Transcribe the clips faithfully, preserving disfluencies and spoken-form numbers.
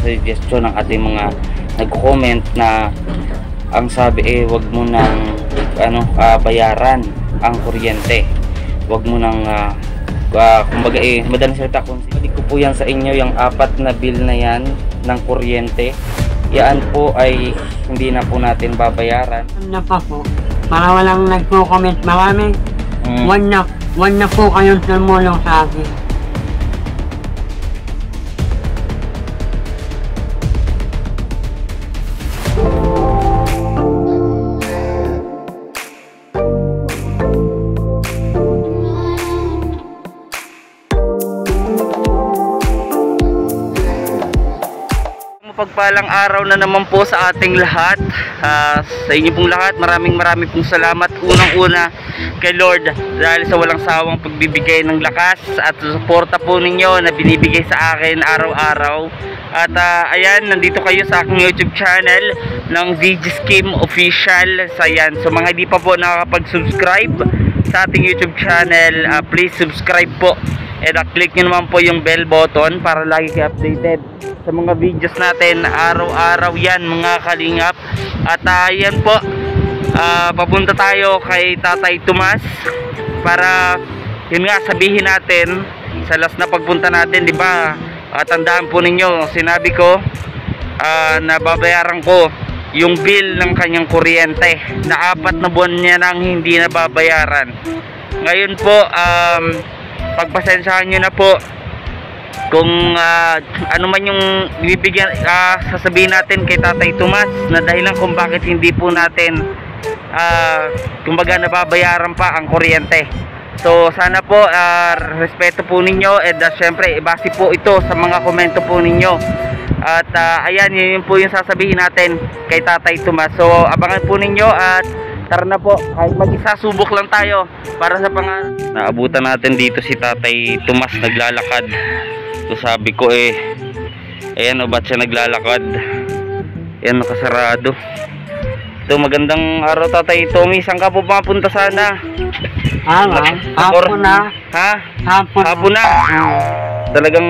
suggestion ng ating mga nag-comment na ang sabi eh wag mo nang ano uh, bayaran ang kuryente, wag mo nang uh, uh, kumbaga eh madaling salita kung hindi ko po yan sa inyo yung apat na bill na yan ng kuryente, yan po ay hindi na po natin babayaran. Ano pa po, para walang nagko-comment marami, hmm. wag na, wag na po kayong tumulong sa akin. Pagpalang araw na naman po sa ating lahat, uh, sa inyo pong lahat, maraming maraming pong salamat unang-una kay Lord dahil sa walang sawang pagbibigay ng lakas at suporta po ninyo na binibigay sa akin araw-araw. At uh, ayan, nandito kayo sa aking YouTube channel ng V G Scheme Official. So ayan, so mga di pa po nakakapag-subscribe sa ating YouTube channel, uh, please subscribe po and uh, click nyo naman po yung bell button para lagi kayo updated sa mga videos natin araw-araw yan mga kalingap. At uh, yan po, uh, papunta tayo kay Tatay Tomas para yun nga sabihin natin sa last na pagpunta natin, di ba? Uh, tandaan po ninyo, sinabi ko uh, na babayaran ko yung bill ng kanyang kuryente na apat na buwan niya nang hindi na babayaran. Ngayon po, um, pagpasensyahan nyo na po kung uh, ano man yung bibigyan, uh, sasabihin natin kay Tatay Tomas na dahilan kung bakit hindi po natin uh, kumbaga nababayaran pa ang kuryente. So sana po uh, respeto po ninyo and uh, syempre ibase po ito sa mga komento po ninyo. At uh, ayan, yun po yung sasabihin natin kay Tatay Tomas. So abangan po ninyo at tara na po, kahit mag-isa subok lang tayo para sa pangarap. Naabutan natin dito si Tatay Tomas naglalakad. So sabi ko eh, ayan o, ba't siya naglalakad? Ayan, nakasarado. So magandang araw Tatay Tommy, saan ka po mapunta sana? Ah, ma'am, hapon na. Ha? Hapon, hapon na. Talagang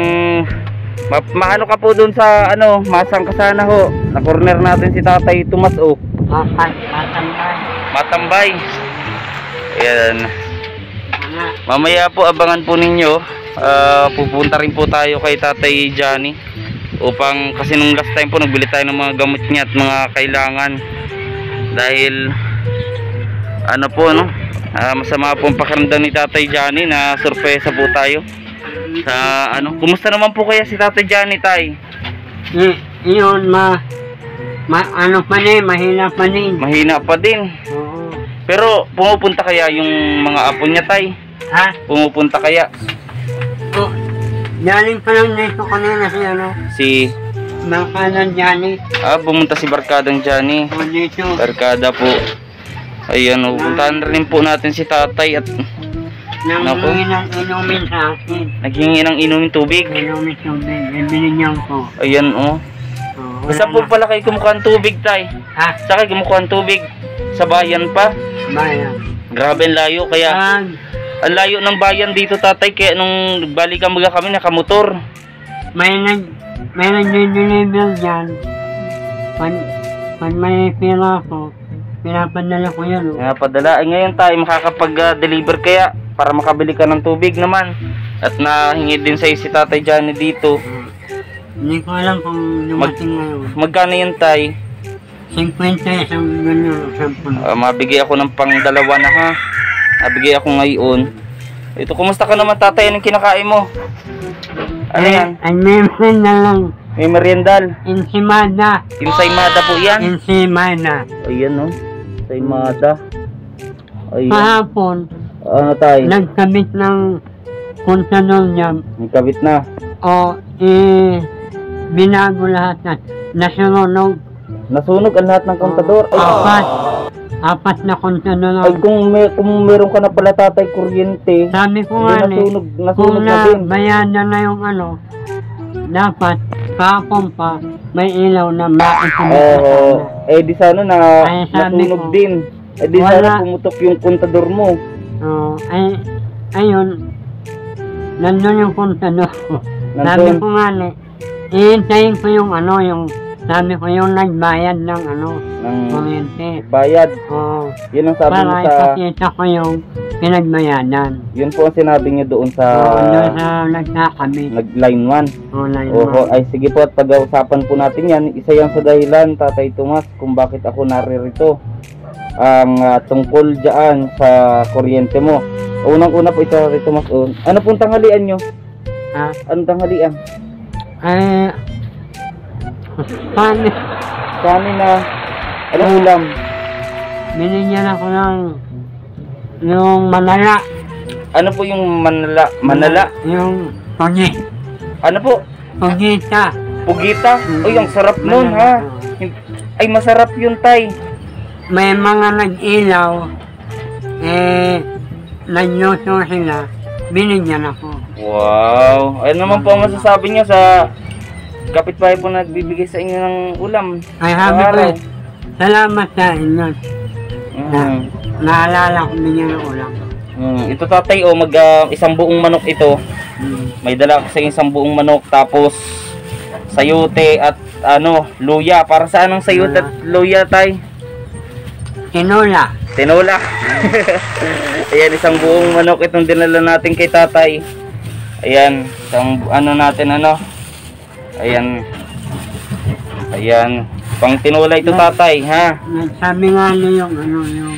ma maano ka po dun sa ano, masang ka sana ho. Na-corner natin si Tatay Tomas o. Matambay. Matambay. Ayan. Mamaya po abangan po ninyo. Uh, pupunta rin po tayo kay Tatay Johnny upang kasi nung last time po nagbili tayo ng mga gamot niya at mga kailangan dahil ano po no, uh, masama po ang pakiramdam ni Tatay Johnny na sorpresa po tayo sa ano. Kumusta naman po kaya si Tatay Johnny, Tay? Y yun ma, ma ano pa din, mahina pa din. Mahina pa din. Oo. Pero pumupunta kaya yung mga apo niya, Tay? Ha? Pumupunta kaya? Oh, galing pa lang dito kanina si ano? Si Barkadang Johnny. Ah, pumunta si Barkadang Johnny. Oh, dito. Barkada po. Ayan, oh, puntahan rin po natin si Tatay at nanghingi ng inumin sa akin. Naghingi ng inumin tubig? Inumin tubig, e binigyan ko. Ayan, oh. Oh, saan po pala kayo kumukuha ng tubig, Tay? Ha? Saan kayo kumukuha ng tubig? Sa bayan pa? Bayan. Grabe ang layo, kaya Ah, ang layo ng bayan dito, Tatay, kaya nung balikan mga kami nakamotor. may nag may nag-deliver dyan. Pag, pag may pera ko, pinapadala ko yan. Oh. Pinapadala. Ay ngayon tayo makakapag-deliver kaya para makabili ka ng tubig naman. At nahingi din sa'yo si Tatay Johnny dito. Uh, hindi ko alam kung dumating Mag ngayon. Magkano yun, Tay? fifty isang ganyan. Uh, mabigay ako ng pang dalawa na ha. Nabigay ako ngayon. Ito, kumusta ka naman, Tatay? Anong kinakain mo? Ano eh, yan? Ay, meron na lang. May meriendal. Insimada. Insaymada po yan. Insimada. Ayan, no? Insaymada. Ayan. Kahapon, Ano, Tay? nagkabit ng kontador niya. Nagkabit na. O, eh, binago lahat na. Nasunog. Nasunog ang lahat ng kontador. Ay, Apat. Apat na kontador. ay kung, may, kung meron ka na pala, Tatay, kuryente. Sabi ko Hindi nga eh, nasunog, nasunog kung na din. nabayanan na yung ano, dapat kahapon pa may ilaw na maikabit Oo. na sana. Eh, di sana na Ay, sabi nasunog ko, din. Eh, di wala. sana pumutok yung kontador mo. Oo, ay, ayun, nandun yung kontador ko. Sabi Nandun. ko nga eh, iintayin ko yung ano, yung sabi ko yung nagbayad ng ano, Ng kuryente. bayad. Oo. Yun ang sabi mo Para sa... ipakita ko yung pinagbayadan. Yun po ang sinabi niyo doon sa... Oo, doon sa nagkakabit. Nag-line one. Oo, line Oho, one. ay sige po at pag-uusapan po natin yan. Isa yan sa dahilan, Tatay Tomas, kung bakit ako naririto. Ang ah, tungkol dyan sa kuryente mo. Unang-una po ito, Tatay Tomas. Oh. Ano pong tanghalian nyo? Ha? Anong tanghalian? Eh, paano? Kanin na... Anong ulam? Binigyan ako ng yung manala. Ano po yung manala? Manala? Yung pogi. Ano po? Pogita. Pugita? Mm. Uy, ang sarap nun ha. Ay, masarap yun, Tay. May mga nag-ilaw. Eh, nagluto sila. Binigyan ako. Wow. Ano naman po ang masasabi niyo sa kapitbahay po nagbibigay sa inyo ng ulam? Ay, sabi ko, Araw. eh, salamat sa inyo. Na, Mm. naalala ko binigyan ng ulam. Mm. Ito, Tatay, oh, mag ah, isang buong manok ito. Mm. May dala ko sa isang buong manok, tapos sayote at ano, luya. Para saan ang sayote at luya, Tay? Tinola. Tinola. Ayan, isang buong manok itong dinala natin kay Tatay. Ayan, isang ano natin ano. Ayan. Ayan, pang tinola ito, Tatay, ha. Sabi nga niya yung ano, yung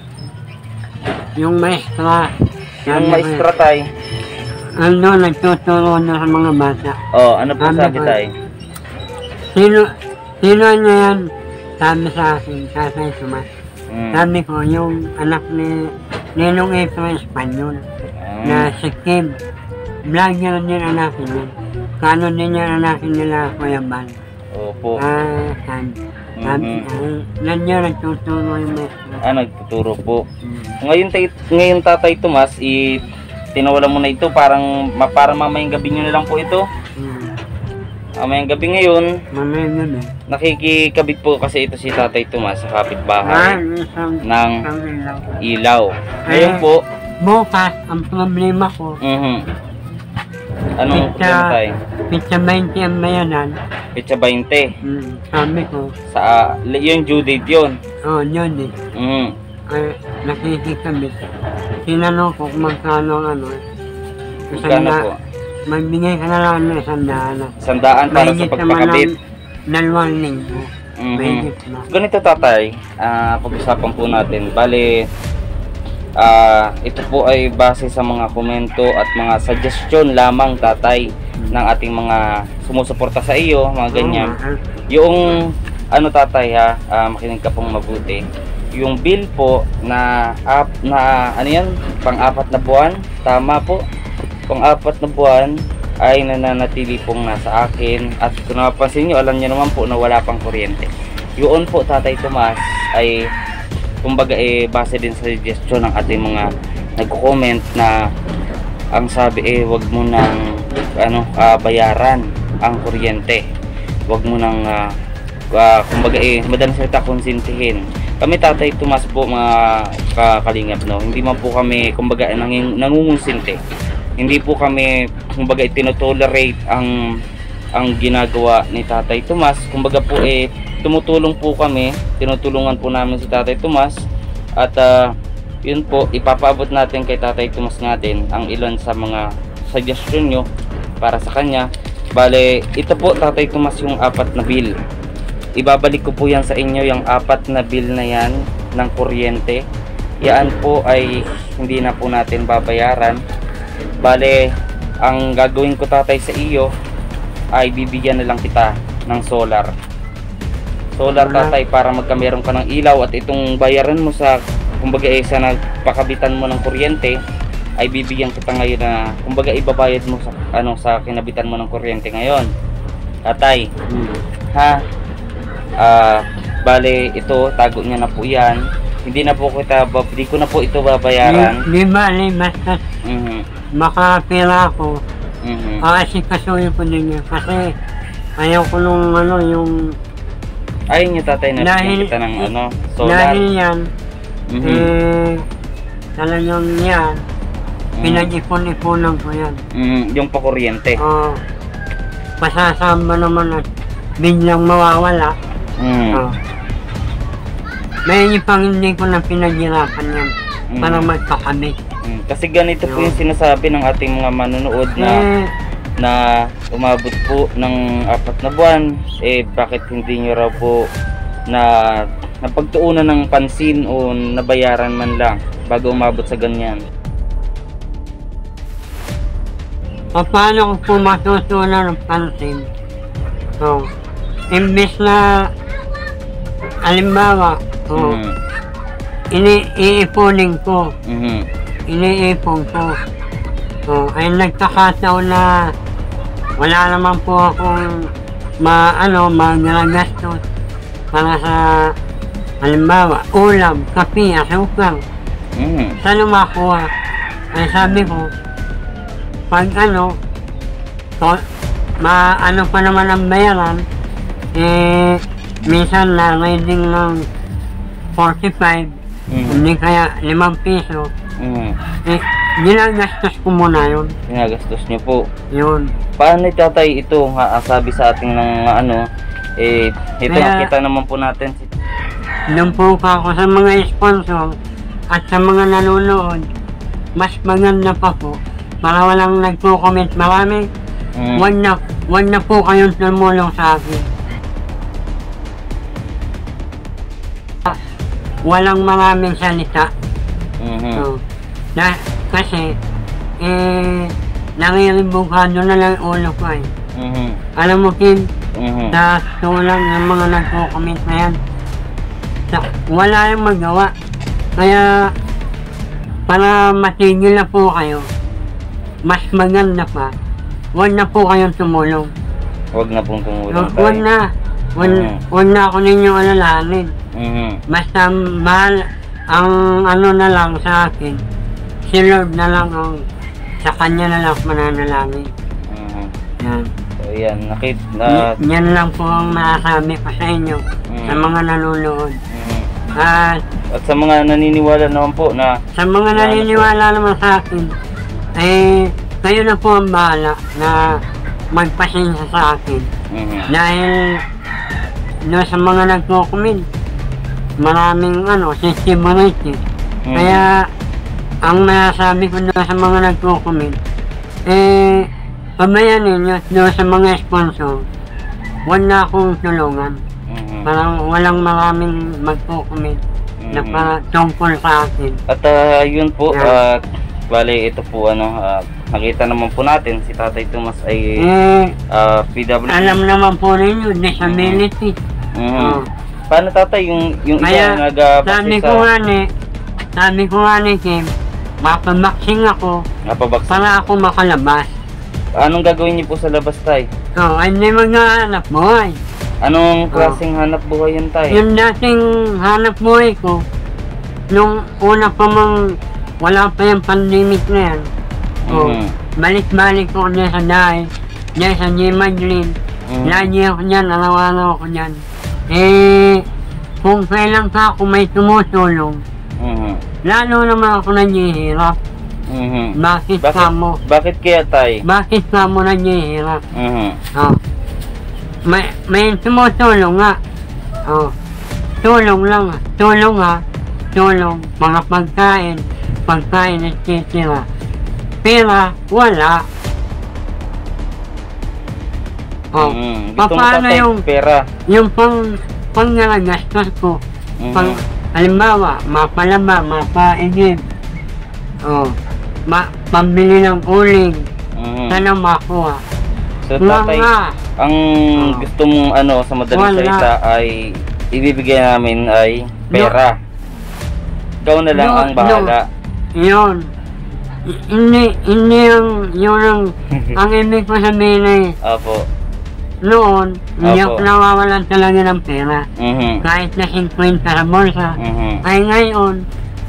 yung maestra. Yung Sabi ko, maestra, Tay. ano, nagtuturo na sa mga bata. Oh, ano po Sabi sabi, ko, Tay? Sino, sino niya yan? Sabi sa akin, Tatay Tomas. Mm. Sabi ko, yung anak ni Ninong Efra Espanyol, Ah, na si Kim. Vlogger din anakin yan. Kano din yan anakin nila, Kuya Bal. Opo. Ah, sabi. Sabi, Mhm. ay, nandiyan nagtuturo yung maestra. Ah, nagtuturo po. Hmm. Ngayon, tay, ngayon Tatay Tomas, i tinawala mo na ito, parang ma, para mamayang gabi nyo na lang po ito. Hmm. Mamayang gabi ngayon, Mamaya yun eh. nakikikabit po kasi ito si Tatay Tomas sa Ah, kapitbahay isang, ng isang ilaw. ilaw. Ngayon Eh. po, Bukas, ang problema ko, mhm. Anong Pizza. problema, Tay? pizza twenty ang bayanan. Pizza twenty. Hmm. Sabi ko, Sa, ah, yung due date yun. oh, yun eh. Mhm. Ay, nakikikabit. Tinanong ko kung magkano ang ano. Isang Magkano da- po? Magbigay ka na lang ng isang daan. Sandaan para sa Mahigit naman pagpakabit. ng dalawang linggo. Mhm. Mahigit na. Ganito, Tatay, ah, pag-usapan po natin. Bale, ah, ito po ay base sa mga komento at mga suggestion lamang, Tatay, ng ating mga sumusuporta sa iyo, mga ganyan. Oo, ah, Yung ano, Tatay, ha, ah, makinig ka pong mabuti. Yung bill po na up na ano yan, pang-apat na buwan, tama po. Pang-apat na buwan ay nananatili pong nasa akin, at kung napapansin nyo, alam nyo naman po na wala pang kuryente. Yun po, Tatay Tomas, ay kumbaga eh base din sa suggestion ng ating mga nagko-comment na ang sabi eh wag mo nang ano ah, bayaran ang kuryente. Wag mo nang ah, ah, kumbaga eh madaling salita konsintihin. Kami, Tatay Tomas po, mga kakalingap, no, hindi man po kami kumbaga nanging, nangungonsinti. Hindi po kami kumbaga itinotolerate ang ang ginagawa ni Tatay Tomas. Kumbaga po eh tumutulong po kami, tinutulungan po namin si Tatay Tomas, at uh, yun po, ipapaabot natin kay Tatay Tomas natin ang ilan sa mga suggestion nyo para sa kanya. Bale, ito po, Tatay Tomas, yung apat na bill. Ibabalik ko po yan sa inyo, yung apat na bill na yan ng kuryente. Yan po ay hindi na po natin babayaran. Bale, ang gagawin ko, Tatay, sa iyo ay bibigyan na lang kita ng solar. Solar, Tatay, para magkameron ka ng ilaw, at itong bayaran mo sa kumbaga eh, sa nagpakabitan mo ng kuryente ay bibigyan kita ngayon na kumbaga ibabayad mo sa ano sa kinabitan mo ng kuryente ngayon, Tatay. hmm. Ha? Ah, bale, ito tago niya na po yan. Hindi na po kita, hindi ko na po ito babayaran. Di ba, di basta Mhm. makapira ako, Mhm. aasikasuhin ko din yun. Kasi ayaw ko nung ano, yung Ayun niyo, Tatay, na Dahil- kita ng ano, solar. dahil yan, Mhm. eh, talagang yan, Mhm. pinag-ipon-iponan ko yan. Mhm. Yung pakuryente. Oo. pasasama naman at biglang mawawala. Mm. Oh. May yung pang hindi ko na pinaghirapan yan Mm. para magpakabit. Mm. Kasi ganito po yung sinasabi ng ating mga manonood na Eh, na umabot po ng apat na buwan, eh bakit hindi nyo raw po na napagtuunan ng pansin o nabayaran man lang bago umabot sa ganyan? paano ko po matutunan ng pansin? So, imbes na, halimbawa, oh, Mhm. ini-iipunin ko, Mhm. iniipon ko. Oh, ay nagkakataon na wala naman po akong ma, ano, magagastos para sa, halimbawa, ulam, kape, asukal. Mhm. Saan makuha? Ay sabi ko, pag ano, to, ma, ano pa naman ang bayaran, eh, minsan na reading ng forty-five, Mhm. hindi kaya limang piso, Mhm. eh, ginagastos ko muna yun. Ginagastos nyo po. Yun. Paano tatay ito nga sabi sa ating ng ano, eh ito Kaya- nakita naman po natin si Nung po pa ako sa mga sponsor at sa mga nanonood, mas maganda pa po para walang nagpo-comment marami. Mm. Wag na, wag na po kayong tumulong sa akin. Walang maraming salita. Mhm. So, na, kasi, eh, nangirimbughado na lang ulo ko eh. Mhm. Alam mo, Kim, Mhm. sa tulang ng mga nagpo-comment na yan, sa, wala yung magawa. Kaya, para matigil na po kayo, mas maganda pa, huwag na po kayong tumulong. Huwag na pong tumulong Huwag tayo. huwag na, huwag, Mhm. huwag na ako ninyong alalahanin. Mhm. Basta mahal, ang ano na lang sa akin, si Lord na lang ang, sa Kanya na lang mananalangin. Mhm. Yan. So yan, nakit na Y- yan lang po ang masasabi ko sa inyo, sa Mhm. mga nanonood. Mhm. At At sa mga naniniwala naman po na sa mga naniniwala naman sa akin, eh, kayo na po ang bahala na magpasensya sa akin. Mhm. Dahil no, sa mga nagko-comment, maraming ano, sensibility. Mhm. Kaya, ang masasabi ko doon sa mga nagko-comment, eh, pabayanin nyo doon sa mga sponsor, huwag na akong tulungan. Mhm. Parang walang maraming magko-comment na Mhm. para tungkol sa akin. At ah, yun po, Yeah. at bale ito po ano, ah, nakita naman po natin si Tatay Tomas ay Eh, ah, P W D. alam naman po ninyo, disability. Mhm. Oh. Paano tatay yung yung Kaya, isa nag sabi ko nga ni, sabi ko nga ni Kim, mapamaksing ako napabaksa? para ako makalabas. Anong gagawin niyo po sa labas tay? So, ay hindi maghahanap buhay. Anong klaseng hanap buhay yun tay? Yung dating hanap buhay ko, nung una pa mang wala pa yung pandemic na yan, oh, Mhm. balik-balik ko niya sa dahi, niya sa J. Madlin, Mhm. lagi ako niyan, araw-araw ako niyan. Eh, kung kailan pa ako may tumutulong, Mhm. lalo naman ako naghihirap. Mhm. Bakit Bakit, ka mo? bakit kaya tay? Bakit ka mo naghihirap? Mhm. Oh. May, may tumutulong nga. Oh. Tulong lang. Tulong ha. Tulong. Mga pagkain. Pagkain, et cetera. Pera, wala. Oh. Mhm. Gusto mo Paano tatay yung, pera? yung pang, pang nalagastos ko? Mhm. Pang, halimbawa, mapalaba, mapaigib. Oh. Ma, pambili ng uling. Mhm. Sana makuha. So tatay, Mga. ang Oh. gusto mong ano sa madaling Wala. salita ay ibibigay namin ay pera. Ikaw na lang No, ang bahala. Yun. I- Hindi, hindi yung, yun ang, ang ibig ko sabihin ay, Opo. noon, hindi Opo. ako nawawalan talaga ng pera. Mhm. Kahit na fifty sa bulsa. Mhm. Ay ngayon,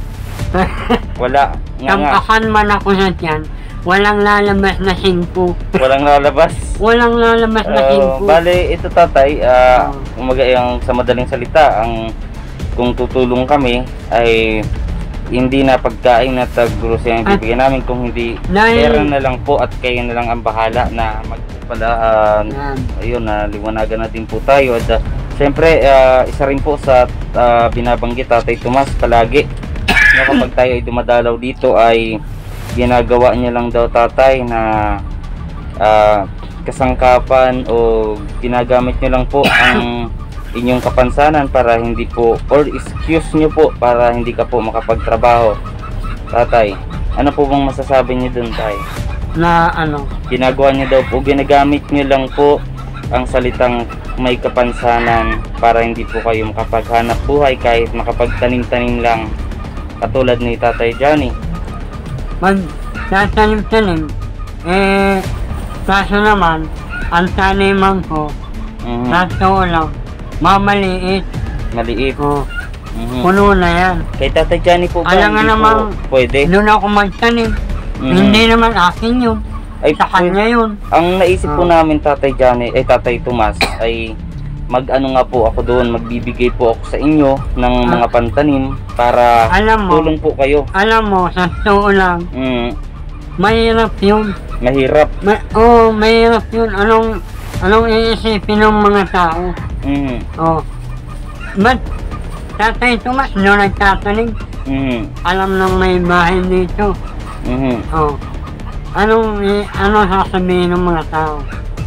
Wala. Nga nga. tampakan man ako sa tiyan, walang lalabas na singko. Walang lalabas. Walang lalabas na Uh, singko. bale, ito tatay, ah, Oo. umaga yung sa madaling salita, ang kung tutulong kami ay hindi na pagkain na tag-grocery ang bibigyan namin, kung hindi Dahil- pera na lang po at kayo na lang ang bahala na magpalaan. Yan. Ayun, na liwanagan natin po tayo. At uh, siyempre, uh, isa rin po sa uh, binabanggit Tatay Tomas palagi na kapag tayo ay dumadalaw dito ay ginagawa niya lang daw tatay na uh, kasangkapan o ginagamit niyo lang po ang inyong kapansanan para hindi po, or excuse nyo po para hindi ka po makapagtrabaho. Tatay, ano po bang masasabi niyo dun, tay? Na ano, Ginagawa niyo daw po, ginagamit niyo lang po ang salitang may kapansanan para hindi po kayo makapaghanap buhay kahit makapagtanim-tanim lang, katulad ni Tatay Johnny. mag tatanim-tanim, eh, kaso naman, ang taniman ko, Mhm. totoo lang, mamaliit, Maliit. o, Mhm. puno na yan. Kay Tatay Johnny po ba, Alam nga hindi namang, po pwede? doon ako magtanim, Mhm. hindi naman akin yun, Ay, sa kanya yun. ang naisip po Oh. namin, Tatay Johnny, eh Tatay Tomas, ay mag-ano nga po ako doon, magbibigay po ako sa inyo ng Ah. mga pantanim para Alam mo, tulong po kayo. alam mo, sa totoo lang, Mm, mahirap yun. mahirap. Ma oh, mahirap yun. Anong, anong iisipin ng mga tao? Mm, Oh. Ba't Tatay Tomas, no nagtatanim, mm, alam nang may bahay dito. mm, Oh. Anong, i- ano sasabihin ng mga tao?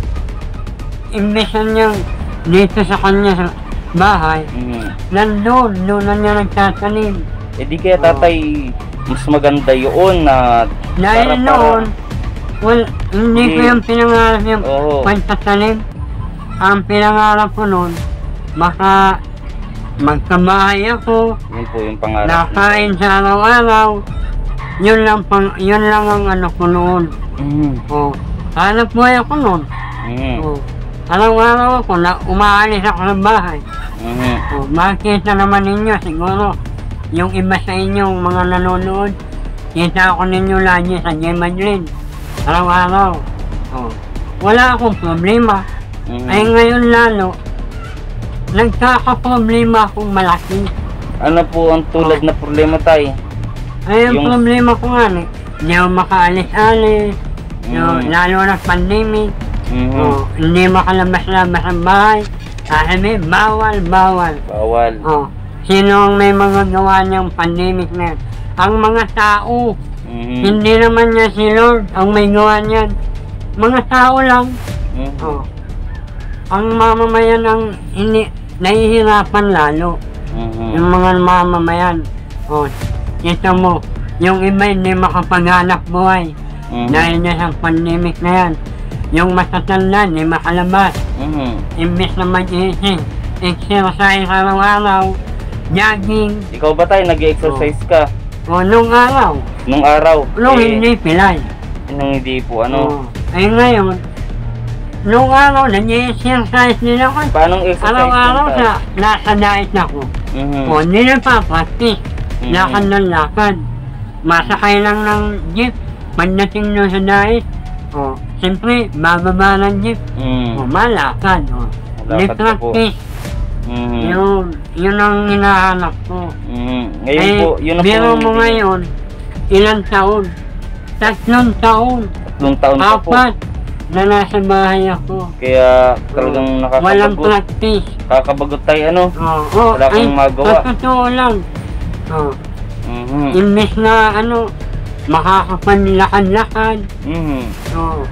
Imbesan niyang dito sa kanya sa bahay, mm. nandun, doon na niya nagtatanim. Eh di kaya tatay, mas maganda yun na Dahil para- noon, well, hindi ko Hindi. yung pinangarap yung Oo. pagtatanim. Ang pinangarap ko noon, baka magkabahay ako, Yun po yung pangarap. nakain sa araw-araw. Yun lang, pang, yun lang ang ano ko noon. Mm, Oh, hanap buhay ako noon. mm, Oh, araw-araw ako na umaalis ako ng bahay. mm, Oh, makikita naman ninyo siguro yung iba sa inyong mga nanonood. Kita ako ninyo lagi sa J. Madrid. Araw-araw. Oh, wala akong problema. mm. Ay ngayon lalo, nagkakaproblema akong malaki. Ano po ang tulad na problema, tay? Ay ang Yung- problema ko nga eh, hindi ako makaalis-alis. Yung, Mm. lalo na pandemic. Mhm. Oh, hindi makalabas-labas ang bahay. Sabi, bawal, bawal. Bawal. Oh, sino ang may mga gawa niyang pandemic na yan? Ang mga tao. Mhm. Hindi naman niya si Lord ang may gawa niyan. Mga tao lang. Mhm. Oh. Ang mamamayan ang ini nahihirapan lalo. Mhm. Yung mga mamamayan. Oh, kita mo, yung iba hindi makapaghanap buhay. Mhm. Dahil na sa pandemic na yan. Yung matatanda, hindi makalabas. Mhm. Imbes na mag-iising, exercise araw-araw, jogging, Ikaw ba, tay, nag-exercise ka o nung araw, nung araw? nung Eh, hindi pilay. Nung hindi po, ano? Oh. Ay ngayon, nung araw, nag-exercise din ako. Paanong exercise? Araw-araw yun, tay? sa nasa diet ako. Mhm. O, hindi na pa-practice. Mhm. Lakad ng lakad. Masakay lang ng jeep. Pagdating nyo sa diet, o, siyempre, bababa ng jeep. Mhm. O, malakad. O, Malakad ka po. practice. Mhm. Yun, yun ang hinahanap ko. Mhm. Ngayon Eh, po, yun na po. biro ang- mo ngayon, ilang taon? Tatlong taon. Tatlong taon pa po. Apat na nasa bahay ako. Kaya talagang Walang nakakabagot. practice. Kakabagot tayo, ano? Oh, oh, Wala kang magawa. Sa totoo lang. Oh, Mhm. imbes na ano, makakapanlakad-lakad. Mhm. Oh.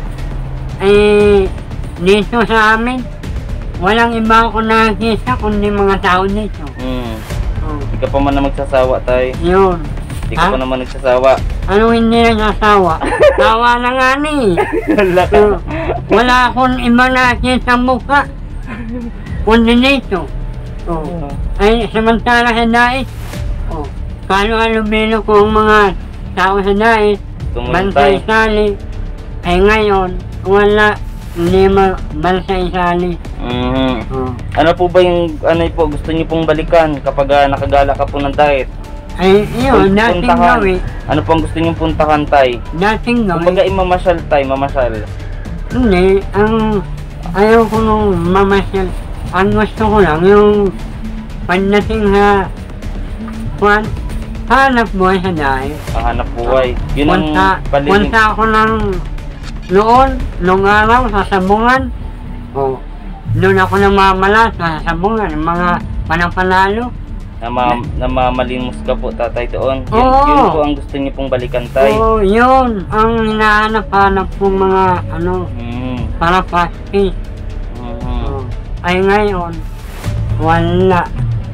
Eh, dito sa amin, walang iba ako nakikita kundi mga tao dito. Mhm. Oh, Hindi ka pa man na magsasawa, tay. yun. Hindi ka Ha? pa naman nagsasawa. Ano hindi nagsasawa? Tawa na nga ni. Wala ka. Oh, wala akong iba nakikita mukha. Kundi dito. Oh. Ay, samantala sa dais. Oh, kalo-alubilo ko ang mga tao sa dais. Tumuntay. Bansay-sali. Ay ngayon, wala. Hindi ma bansay-sali. Mhm. Oh. Ano po ba yung ano po gusto niyo pong balikan kapag ah, nakagala ka po ng diet? Ay, yun, Pun- dating puntahan. gawin. Ano po ang gusto niyo puntahan, tay? Dating Kumbaga gawin. imamasyal, tay, mamasyal. Hindi, ang ayaw ko nung mamasyal. Ang gusto ko lang, yung pagdating sa kwan, hanap buhay sa dahil. Hanap buhay. Yun ang Punta, paligid. punta ako ng noon, nung araw sa sabungan. O, doon ako namamalas sa sabungan, yung mga panapanalo. Nama, namamalimos ka po tatay doon. Yun, Oo. yun po ang gusto niyo pong balikan tay. Oo, yun. Ang hinahanap-hanap kong mga, ano, Mm. para practice. Mhm. O, ay ngayon, wala.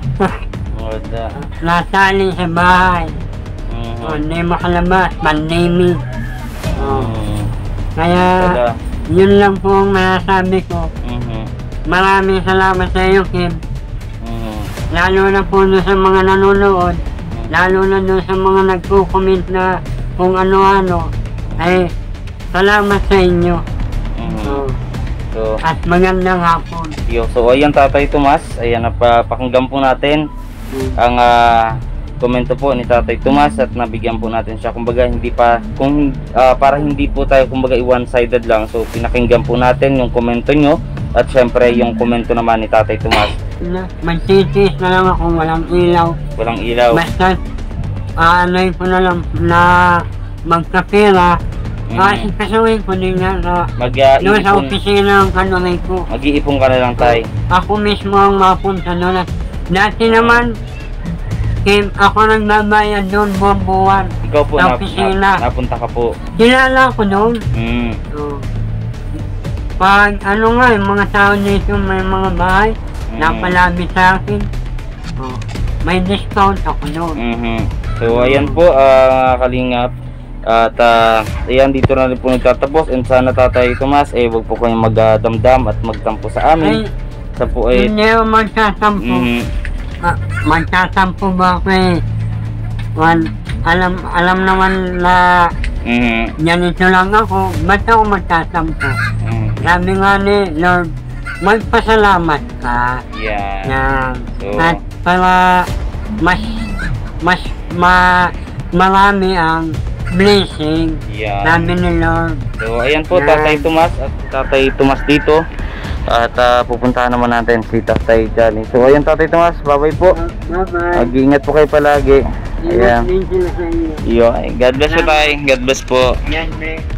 Wala. Nasali sa bahay. Mhm. O, hindi makalabas, pandemic. O, Mhm. kaya, Wala. yun lang po ang masasabi ko. Mhm. Maraming salamat sa iyo, Kim. Mhm. Lalo na po doon sa mga nanonood, lalo na doon sa mga nagko-comment na kung ano-ano, ay salamat sa inyo. Mhm. So, So, at magandang hapon. yo, so ayan tatay Tomas, ayan napapakinggan po natin ang ah, komento po ni Tatay Tomas at nabigyan po natin siya, kumbaga hindi pa kung ah, para hindi po tayo kumbaga one-sided lang, so pinakinggan po natin yung komento nyo at syempre yung komento naman ni Tatay Tomas. Na, magtitis na lang ako, walang ilaw. Walang ilaw. Basta, aanay ko na lang na magkapira. Mhm. Kasi kasuhin ko din nga sa, doon sa Mag-iipon, opisina ng kanonay ko. mag-iipon ka na lang tay. Ako mismo ang mapunta doon. At dati naman, Kim, ako nagbabayad doon buwan-buwan. Ikaw po Sa na, opisina. na, napunta ka po. Kilala ko doon. Mm. So, pag ano nga, yung mga tao dito may mga bahay, Mm. napalapit sa akin. Oh, may discount ako doon. Mhm. So ayan po, ah, kalingap. At ah, ayan, dito na rin po nagtatapos. And sana Tatay Tomas, eh wag po kayong magdamdam at magtampo sa amin. Ay, Sa po eh. hindi ako magsasampo. Mhm. Ah, magsasampo ba ako eh? Wan, alam, alam naman na Mhm. ganito lang ako. Ba't ako magsasampo? Mhm. Sabi nga ni Lord, magpasalamat ka. Yan. Yan. So, At para mas mas ma marami ang blessing. yan. Sabi ni Lord. So ayan po, Yan. Tatay Tomas at Tatay Tomas dito. At ah, pupuntahan naman natin si Tatay Johnny. So ayan Tatay Tomas, bye-bye po. Bye-bye. Mag-iingat po kayo palagi. Ingat Ayan. din sila sa inyo. Iyo, God bless po tayo. God bless po. Yan, Bre.